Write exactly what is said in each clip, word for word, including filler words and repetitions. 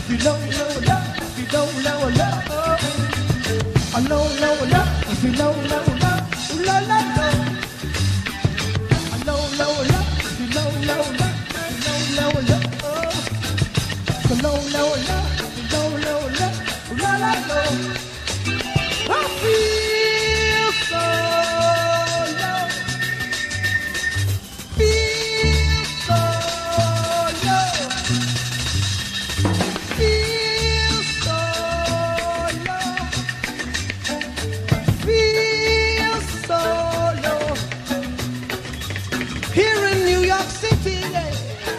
if you don't know love, if you don't know love, I know know love, if you don't know love, ooh la la la. I know know love, if you don't know love, if you don't know love, I know know love, if you don't know love, ooh la la la. I feel so low, feel so low, feel so low, feel so low. Here in New York City, yeah.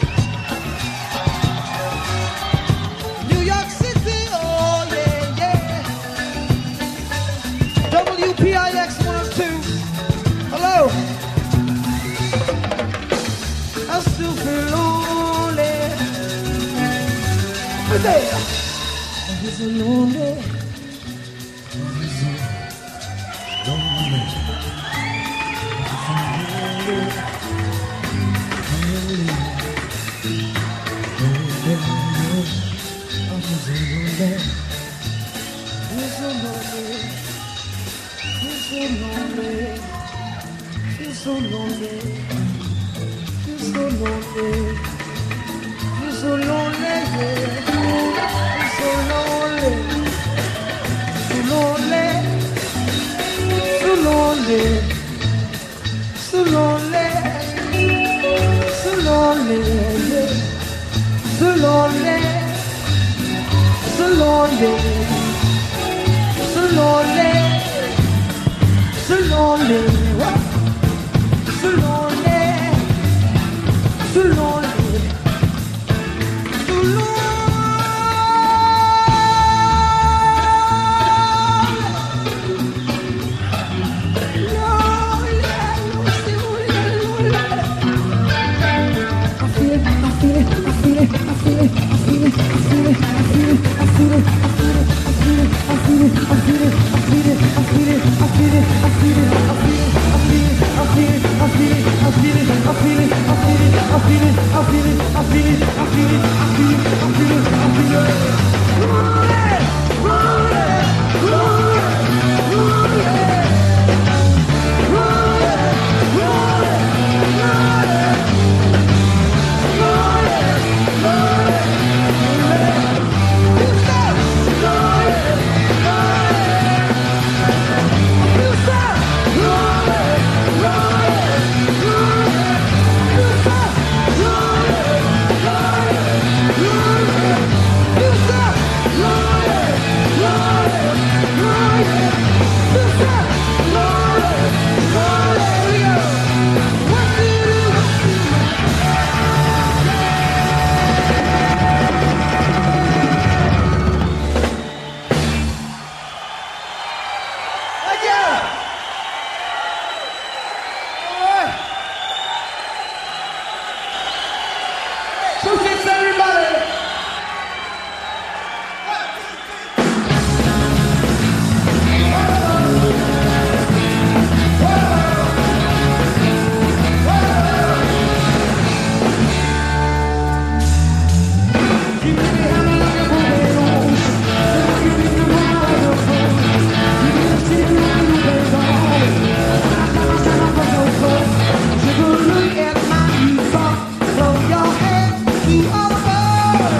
New York City, oh yeah, yeah. W P I X one oh two. Hello. I still feel lonely. But there, I was so lonely. Feel so lonely, feel so lonely, feel so lonely, feel so lonely, so lonely, so lonely, so lonely, so lonely, so lonely, so lonely, so lonely, so lonely. So lonely, so lonely, so lonely. I feel it, I feel it, I feel it, I feel it, I feel it, I feel it, I feel it, I feel it, I feel it, I feel it, I feel it, I feel it, I feel it, I feel it, I feel it, I feel it, I feel it. I feel it, I feel it, I feel it, I feel it, I feel it, I feel it, I feel it, I feel it, I feel it, I feel it, I feel it, I feel it. Roll it, roll it, roll it, roll it, roll it, roll it, roll it, roll it, roll it, roll it. You stop, roll it, roll it. You stop, roll it. Look at my new song from your head to all over.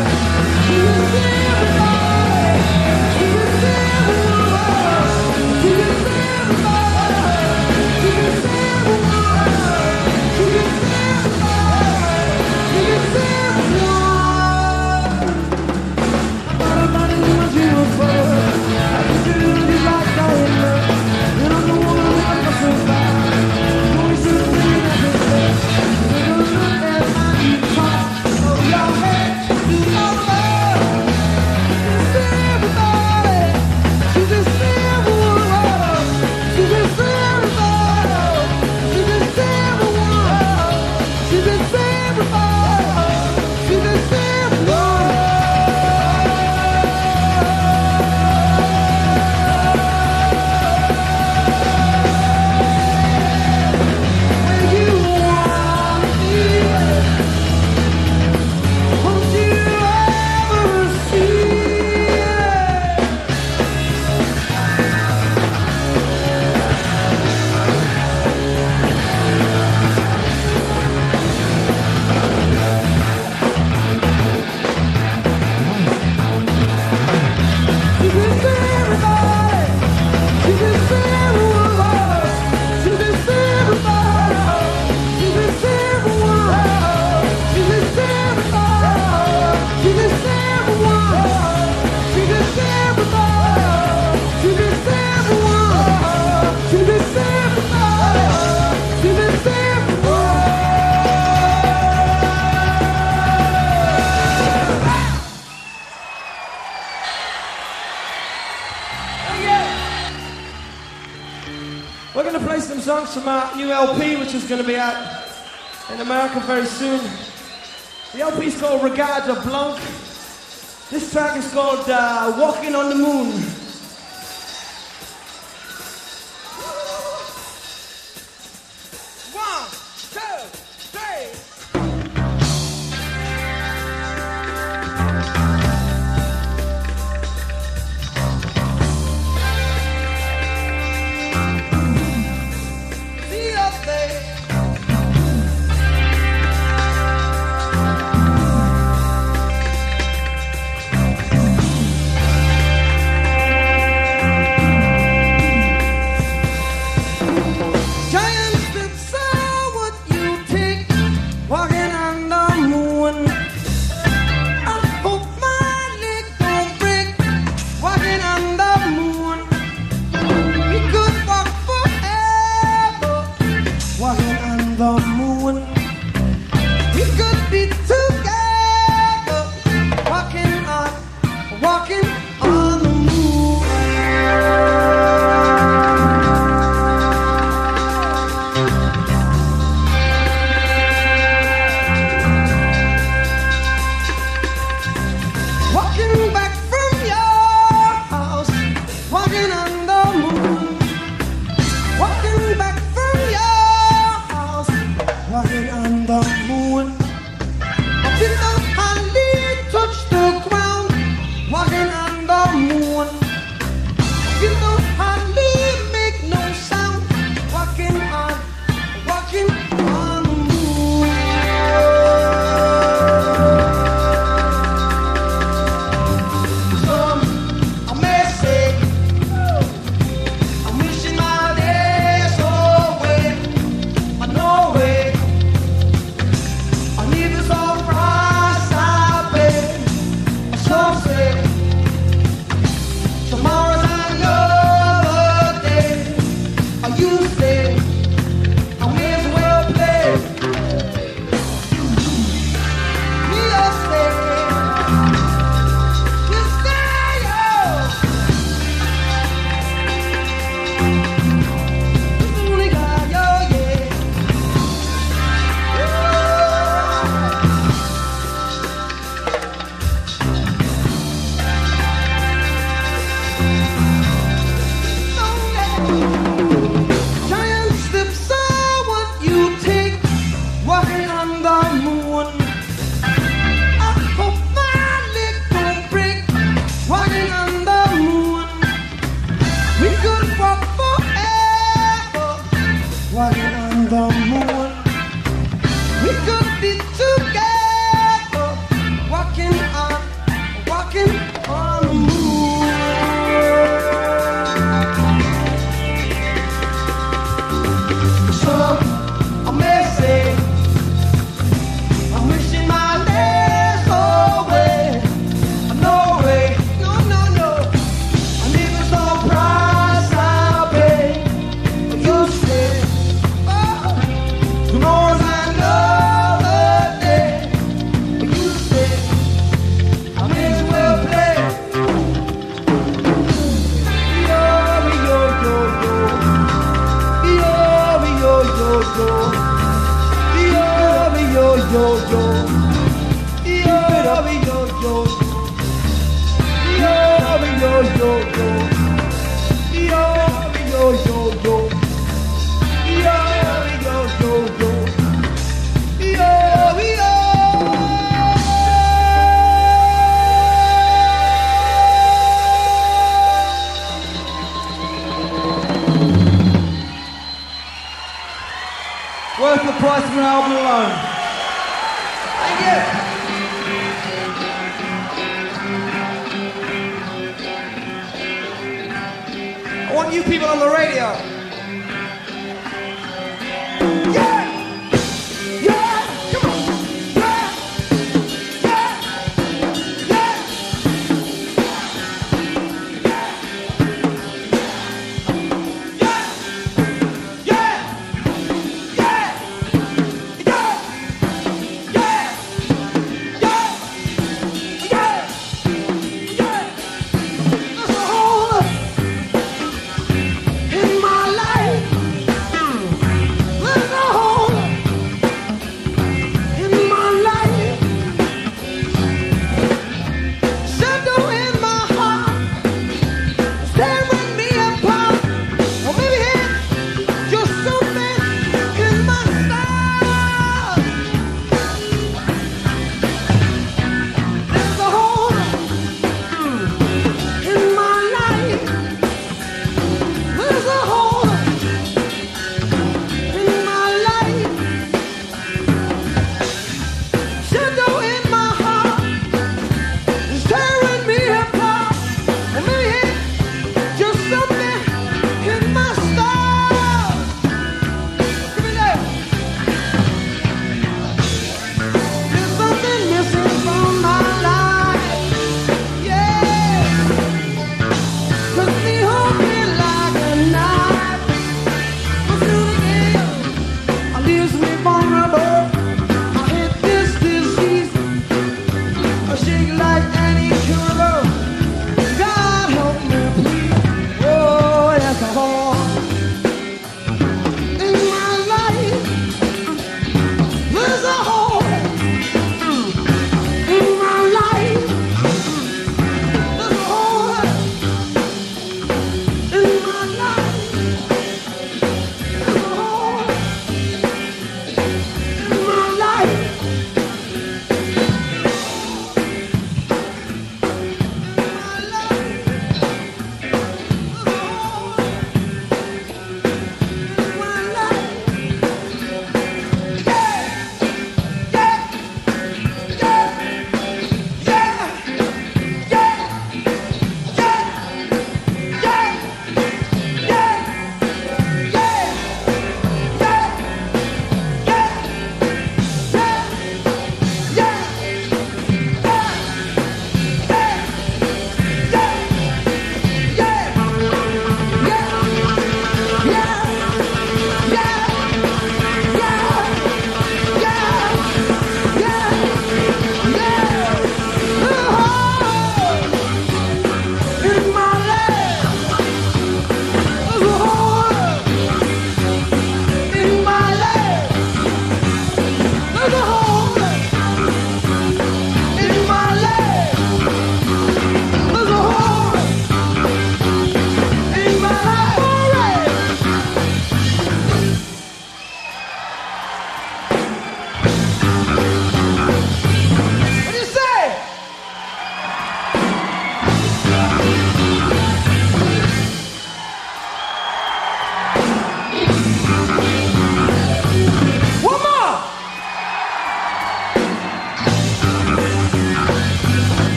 songs from our new L P, which is going to be out in America very soon. The L P is called Regarde Blanc. This track is called uh, Walking on the Moon. One, two, three. Worth the price of an album alone. Thank you. I want you people on the radio. Yeah! Yeah! Come on! Yeah! Yeah! Yeah! Yeah! Yeah! In my life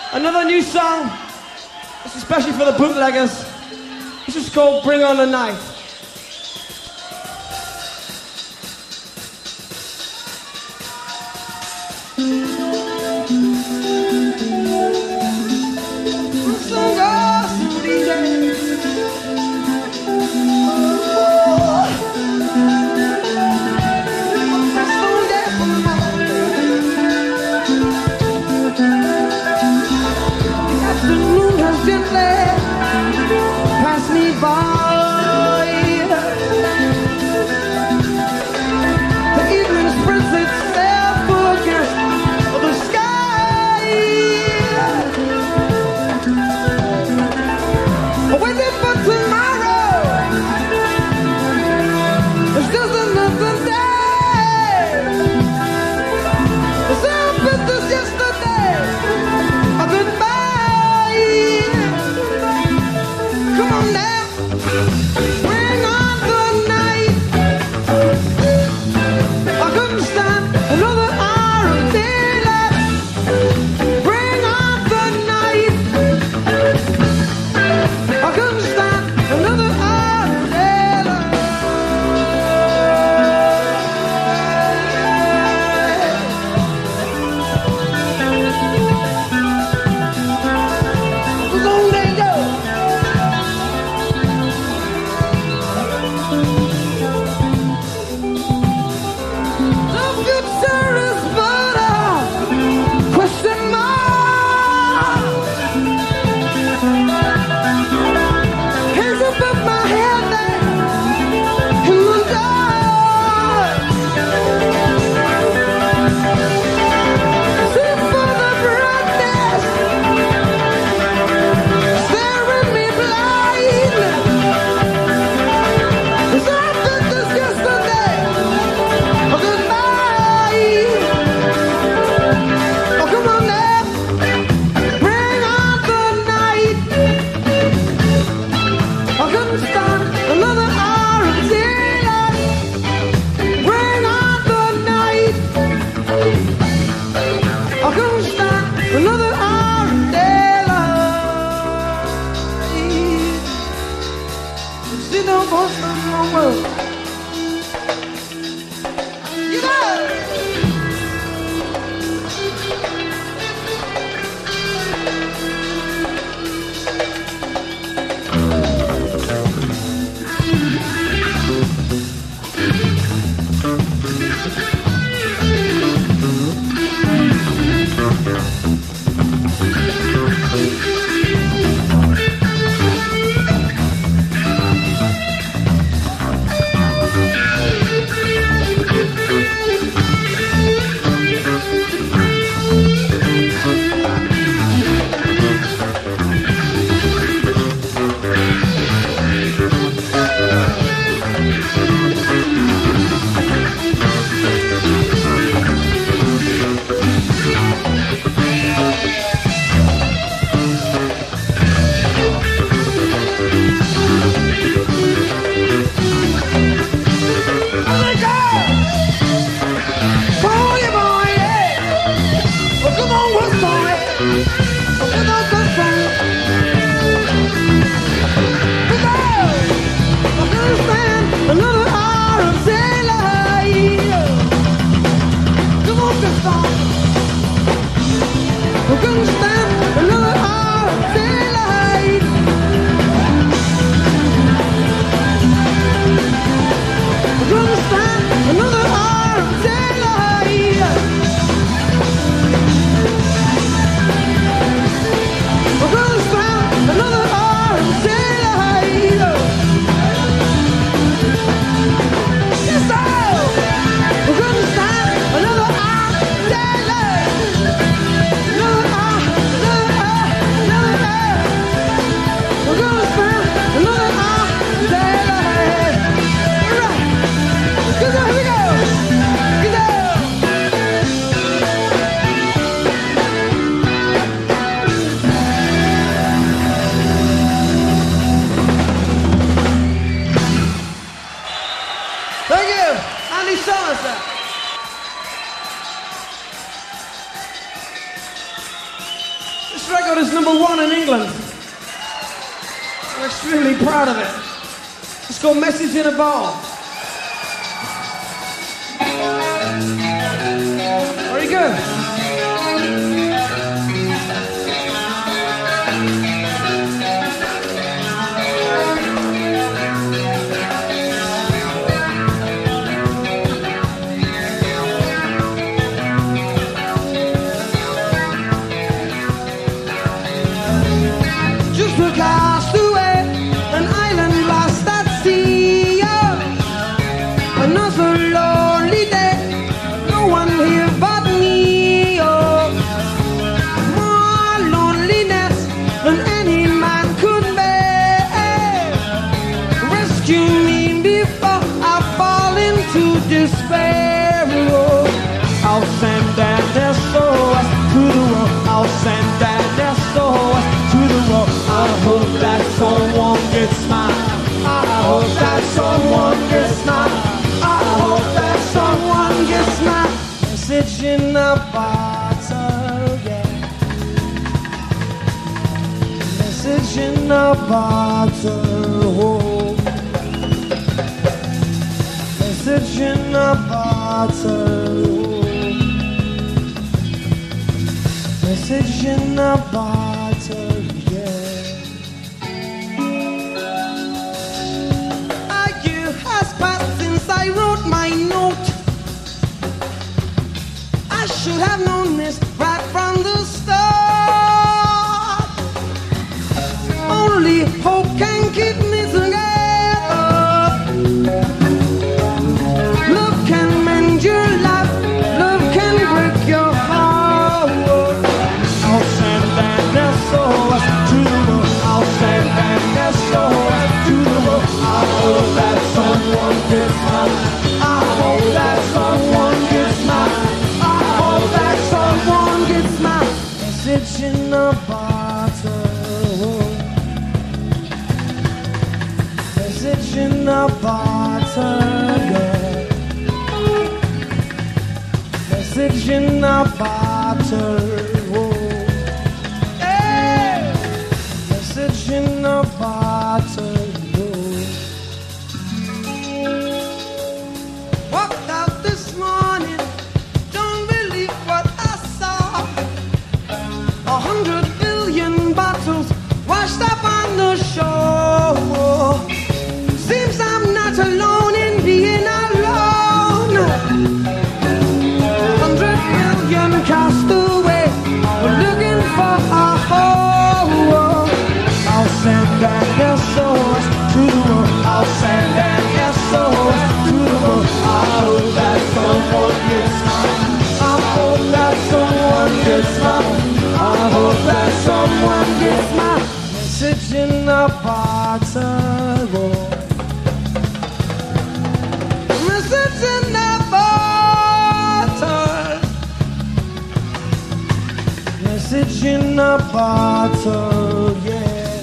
Another new song. It's especially for the bootleggers. This is called Bring On The Night. Pass me by. The evening spreads itself against the sky. Waiting for tomorrow. It's just another day. It's all but this yesterday. A goodbye. Come on now. Bring on the night. I couldn't stand another hour of daylight. Bring on the night. I couldn't stand another hour of daylight. Long day go. The future is but a question mark. Hands above my head there in the dark. See for the brightness staring me blind. It's all but this yesterday. Oh, goodbye. Oh, come on now. Bring on the night. I couldn't stand another hour of daylight. Bring on the night. I couldn't stand another hour of daylight. See no more, no more. You know. We're extremely proud of it. Let's go Message in a Ball. Very good. Just a castaway, an island lost at sea. Oh, another lonely day, no one here but me. Oh, more loneliness than any man could bear. Rescue me before I fall into despair. Oh, I'll send an S O S to the world. I'll send an S O S to the world. I hope that someone gets mine. I hope that someone gets mine. I hope that someone gets mine. Message in a bottle, yeah. Message in a bottle, oh. Message in a bottle, oh. Message in a bottle, yeah. A year has passed since I wrote my note. I should have known this right from the start. Only hope can keep me together. Love can mend your life. Love can break your heart. I'll send an S O S to the world. I'll send an S O S to the world. I hope that someone gets mine. I hope that someone gets mine. I hope that someone gets mine. Message in a bottle. Message in a bottle, yeah. Message in a bottle. Message in a bottle. Walked out this morning, don't believe what I saw. A hundred billion bottles washed up on the shore. Seems I'm not alone in being alone. Hundred billion cast away, looking for a home. I'll send an S O S to the world. I'll send an S O S to the world. I hope that someone gets mine. I hope that someone gets mine. I hope that someone gets mine. Message in a bottle. Message in a bottle. Message in a bottle, yeah.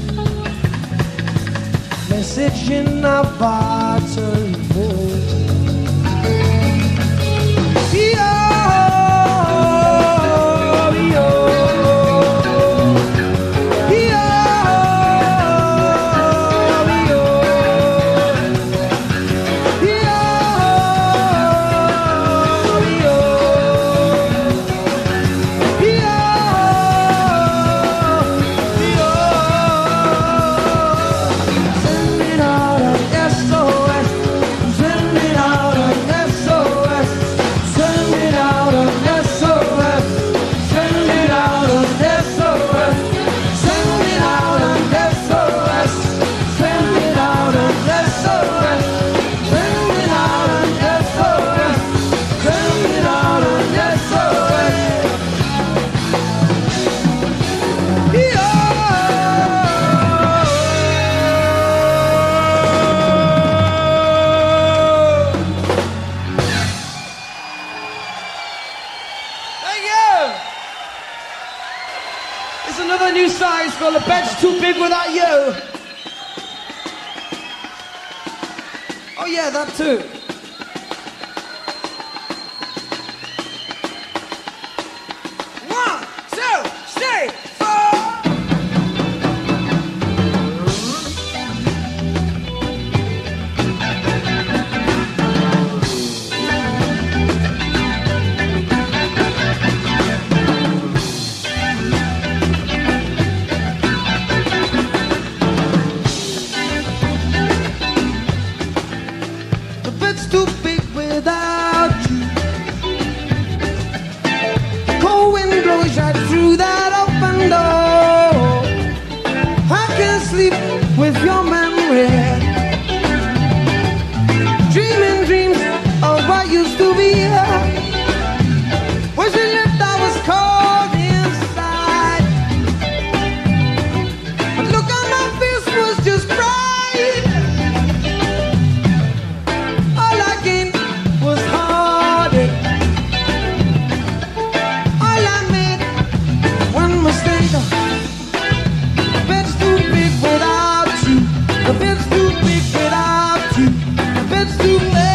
Message in a bottle, oh. Called The Bed's Too Big Without You. Oh yeah, that too. One, two, three, four. can't sleep with your memory. Dreaming dreams of what used to be. When she left, I was cold inside. But look on my face was just pride. All I gained was heartache. All I made, one mistake. The bed's too big without you. The bed's too big without you. The bed's too big.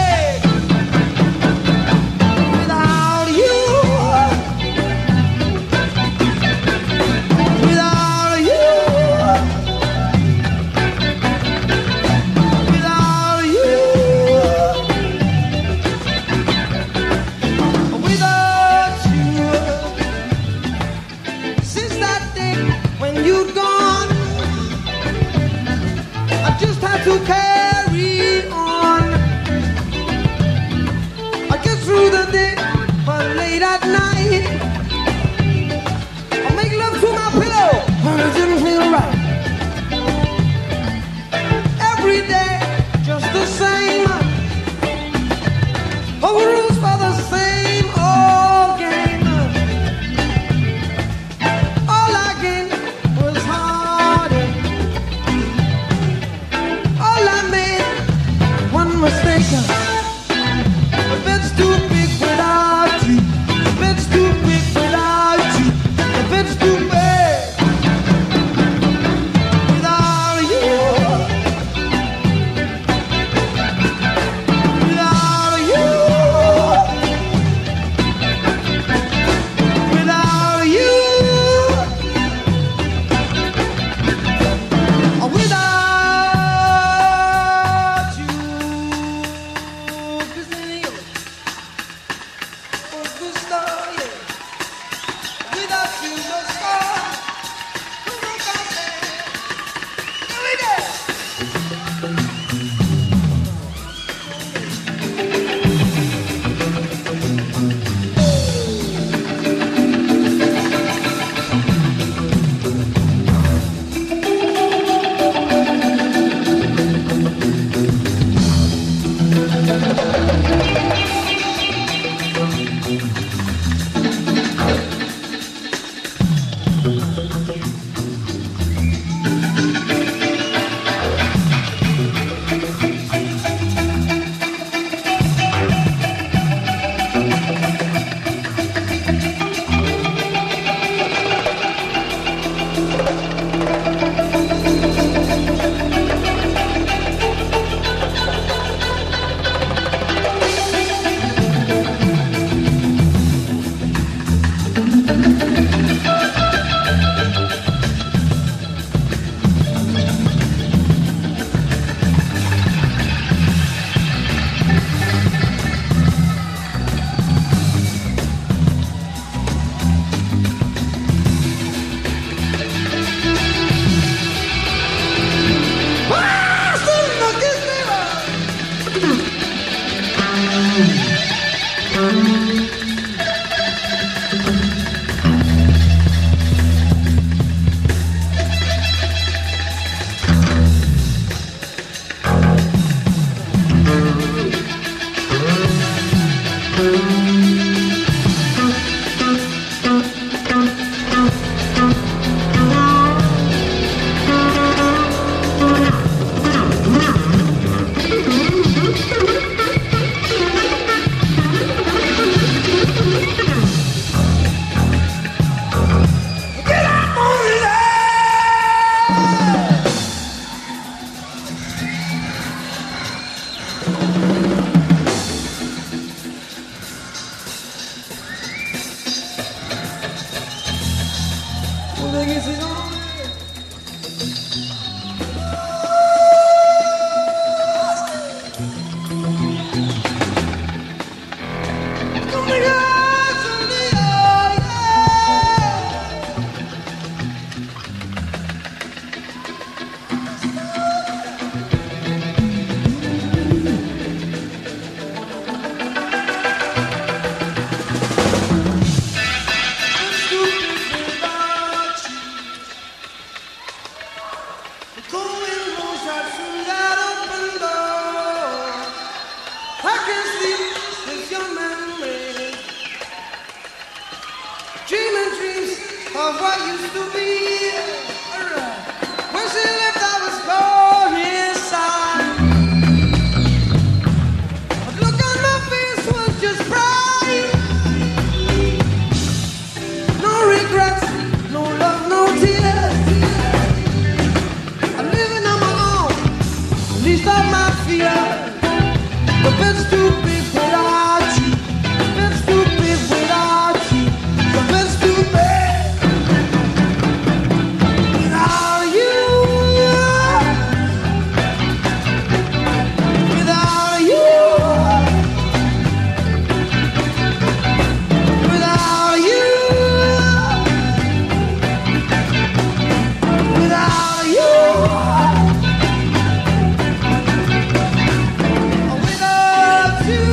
The cold wind blows right through that open door. I can't sleep with your memory. Dreaming dreams of what used to be. When she left, I was gone inside. But look on my face was just pride. No regrets, no love, no tears. I'm living on my own, least of my fears. The bed's too big without you. The bed's too big without you. The bed's too big without you. Without you. Without you. Without you. Without you.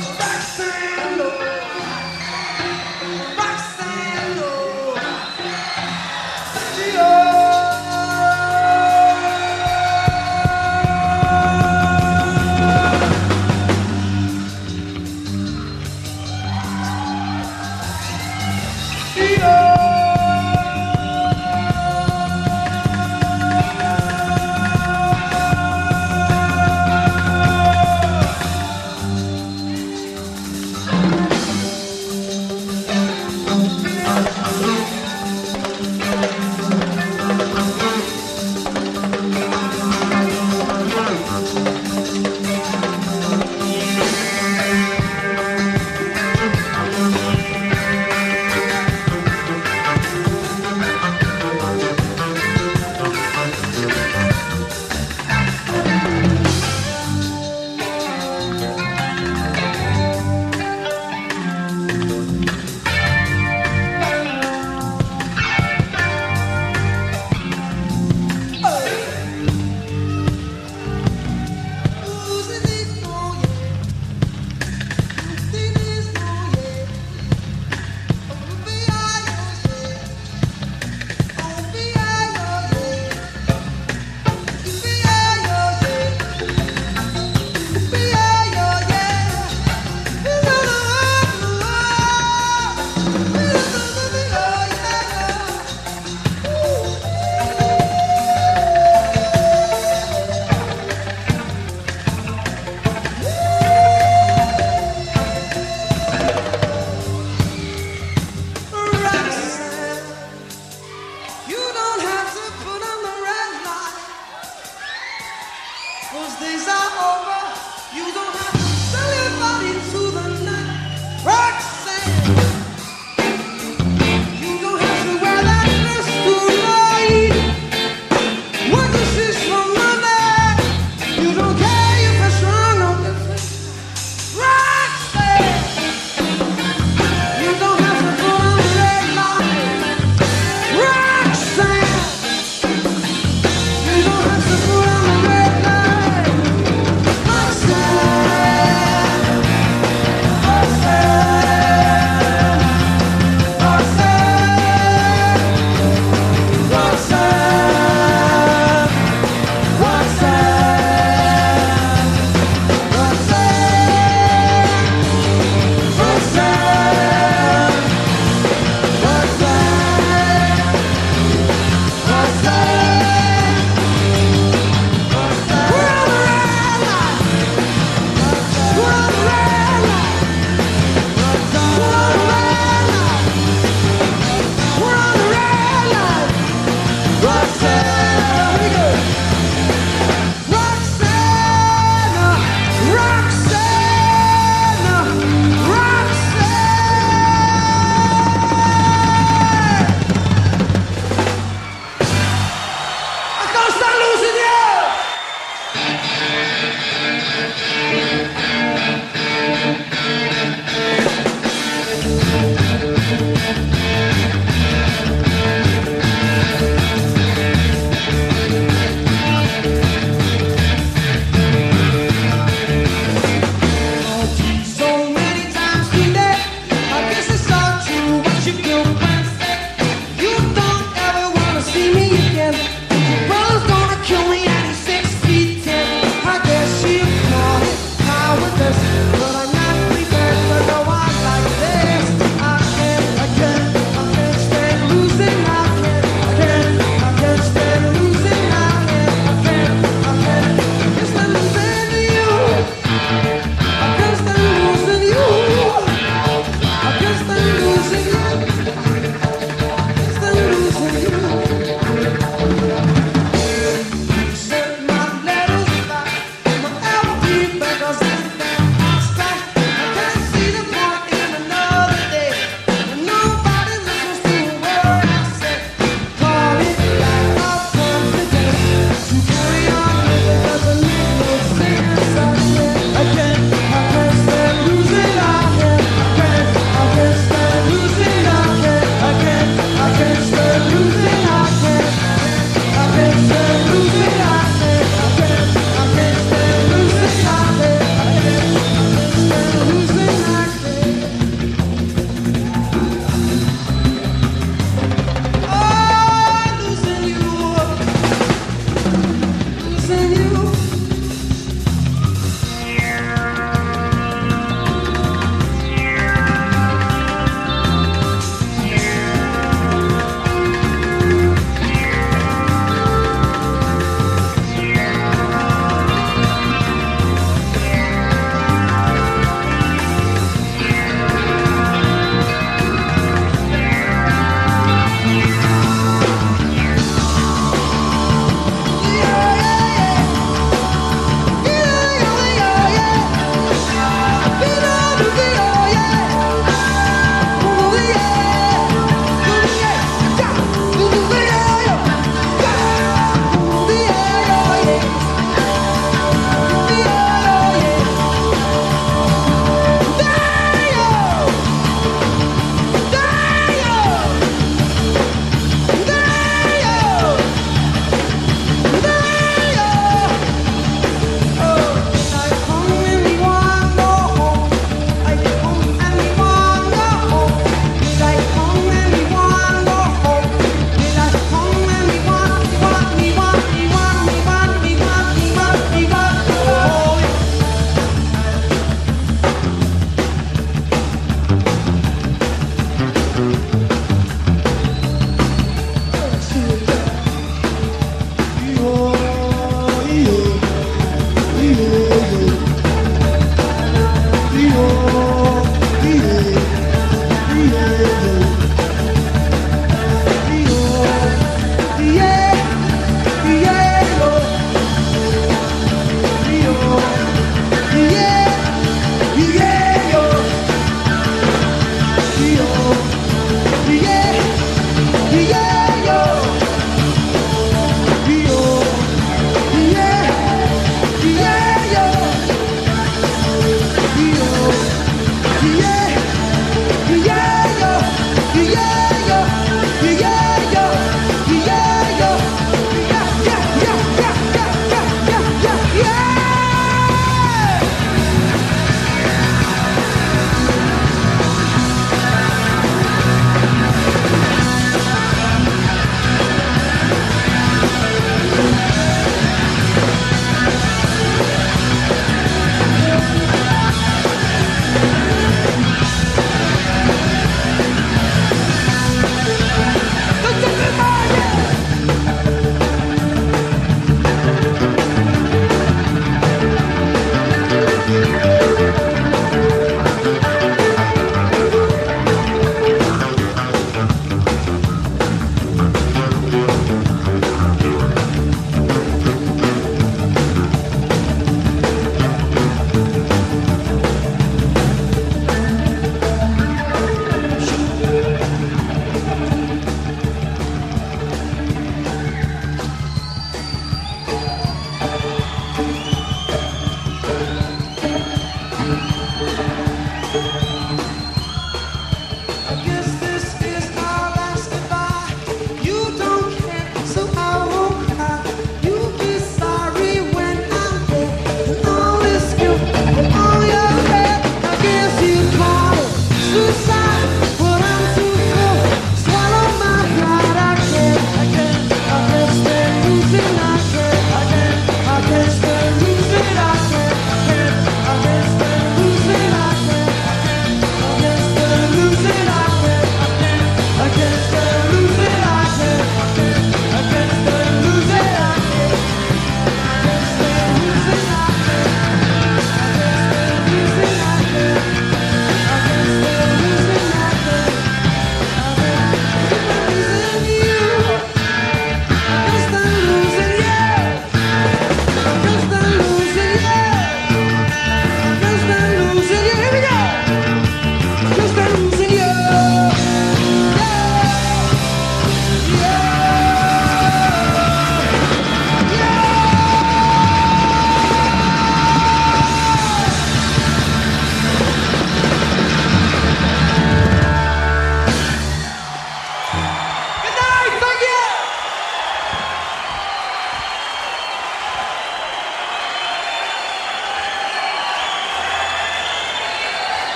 Roxanne, Roxanne, Roxanne.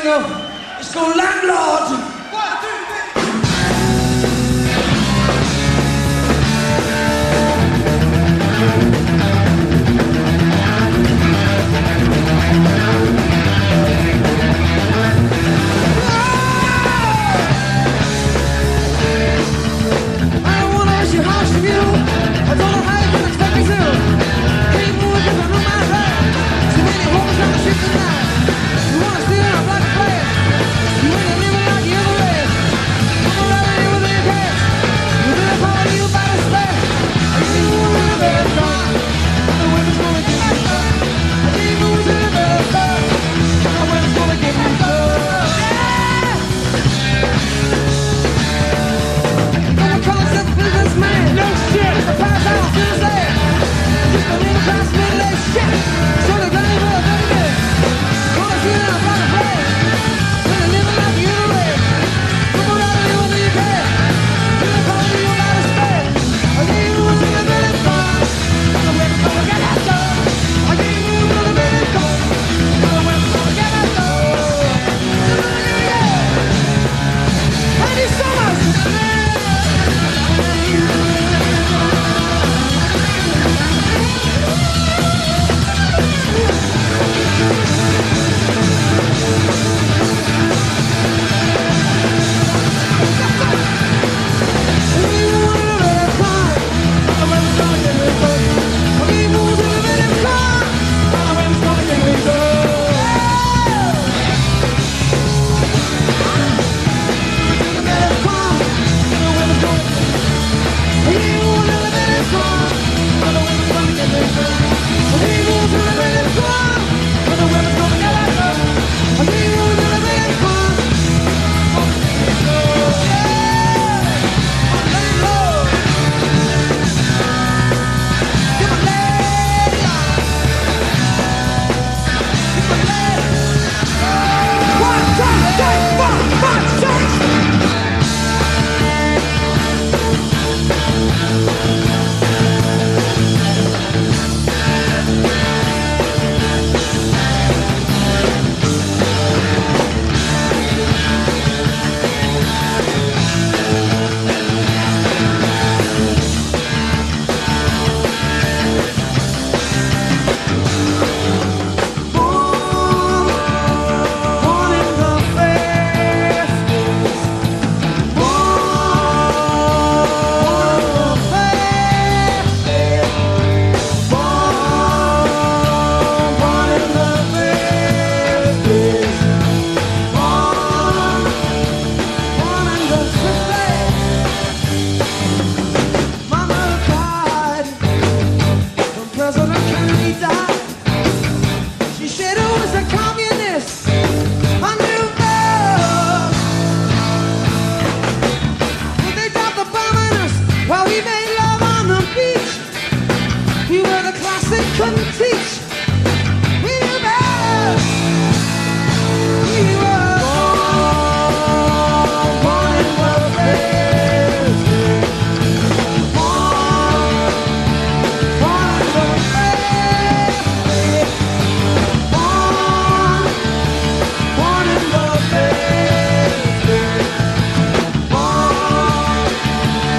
we go. Let's go, landlord. One, two, three. I don't wanna rush your house from you. I don't know how you can expect me to. Keep moving 'cause I know my right. Too many homes on the street tonight. You wanna steal in a black place. You ain't living like the other way. Come around here with your cash. You're gonna call you by the space. I keep moving to the better side. I know when it's gonna get me stuck. I keep moving to the better side. I know when it's gonna get me stuck. Yeah! Don't call yourself a businessman. No shit. It's a pass out to the sand. Just a little class middle-aged shit. So the guy will have done it. Wanna see it in a black place. When you're living like the other way. Come around here with your cash. You're gonna call you by the space. I keep moving to the better side. I know when it's gonna get that done. I keep moving to the better side. I know when it's gonna get that done. Thank you so much.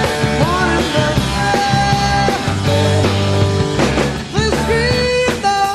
The street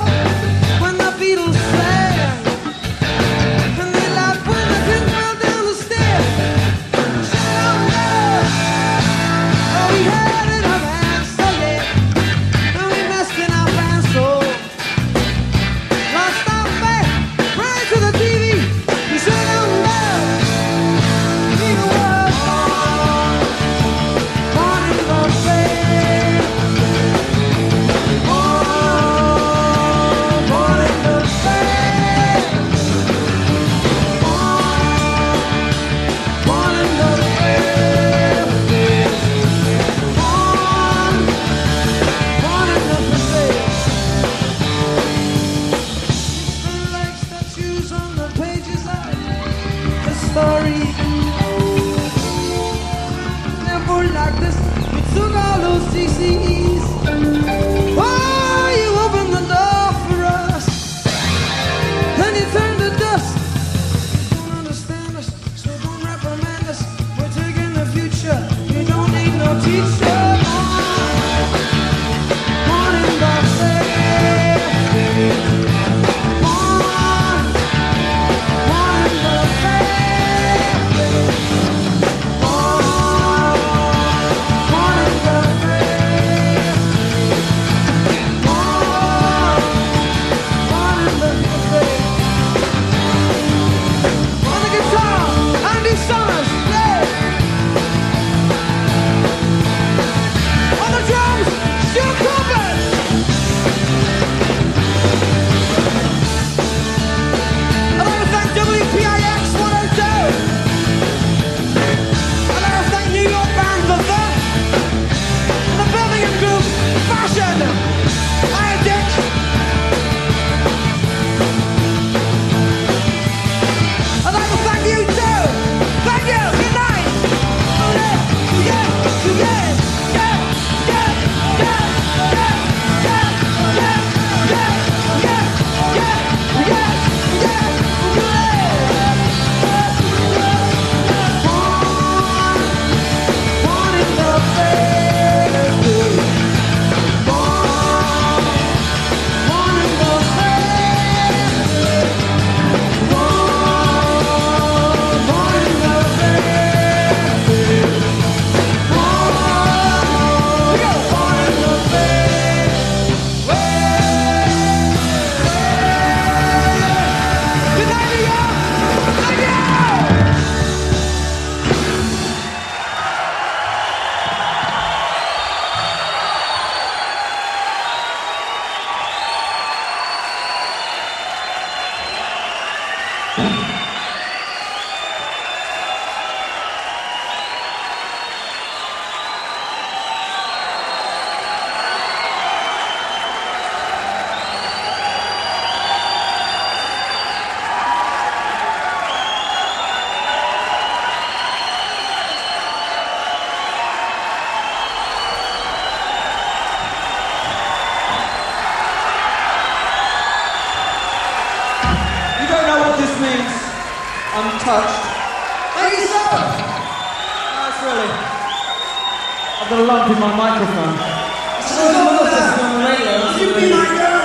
I'm touched. Thank you, sir. That's really. I've got a lump in my microphone. So on the radio. You be my girl.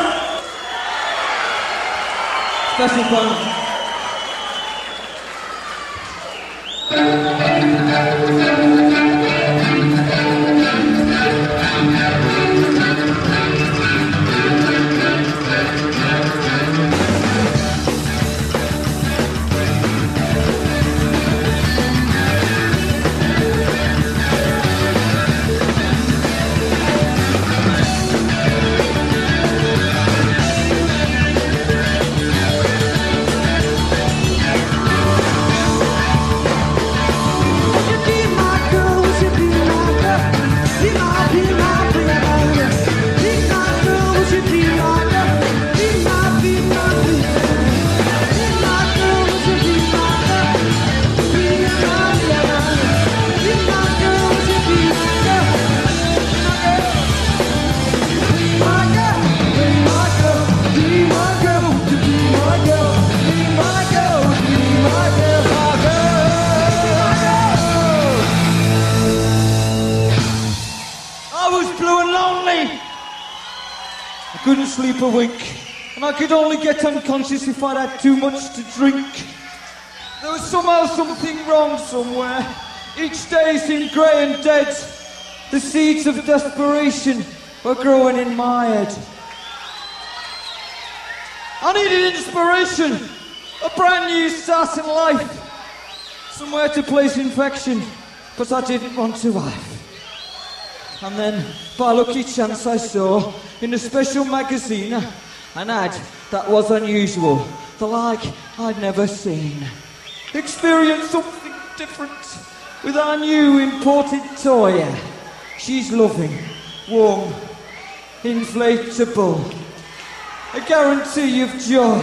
Special bonus. Couldn't sleep a wink, and I could only get unconscious if I'd had too much to drink. There was somehow something wrong somewhere. Each day seemed grey and dead. The seeds of desperation were growing in my head. I needed inspiration, a brand new start in life, somewhere to place infection, but I didn't want to have. And then, by lucky chance, I saw in a special magazine an ad that was unusual, the like I'd never seen. Experienced something different with our new imported toy. She's loving, warm, inflatable, a guarantee of joy.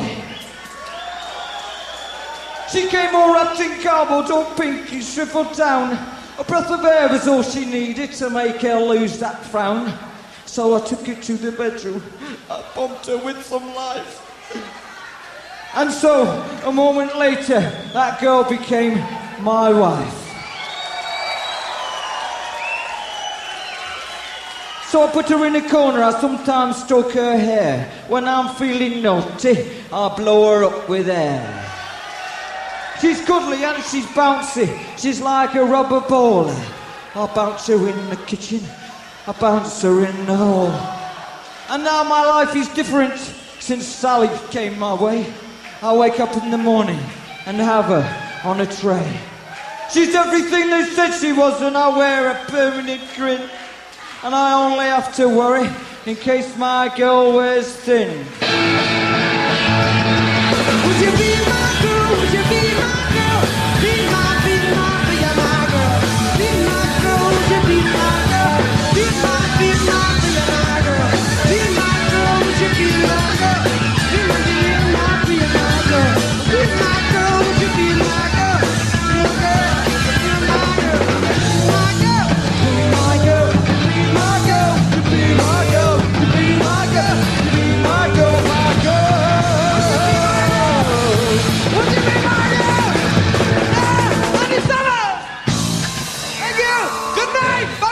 She came all wrapped in cardboard, all pink and shriveled down. A breath of air was all she needed to make her lose that frown. So I took her to the bedroom. I pumped her with some life. And so, a moment later, that girl became my wife. So I put her in a corner. I sometimes stroke her hair. When I'm feeling naughty, I blow her up with air. She's cuddly and she's bouncy. She's like a rubber ball. I bounce her in the kitchen. I bounce her in the hall. And now my life is different since Sally came my way. I wake up in the morning and have her on a tray. She's everything they said she was, and I wear a permanent grin. And I only have to worry in case my girl wears thin. Would you be my girl? Would you be my girl? Be my, be my, be my girl. Be my girl, would you be my girl? Be my, be my, be my girl. Be my girl, would you be my girl? Be my, be my, be my girl. Be my girl, would you be my girl? Be my girl, be my girl. My girl, be my girl. Be my girl, be my girl. Be my girl, be my girl, my girl. Would you be my girl? Yeah, happy summer! Thank you! Good night! Bye!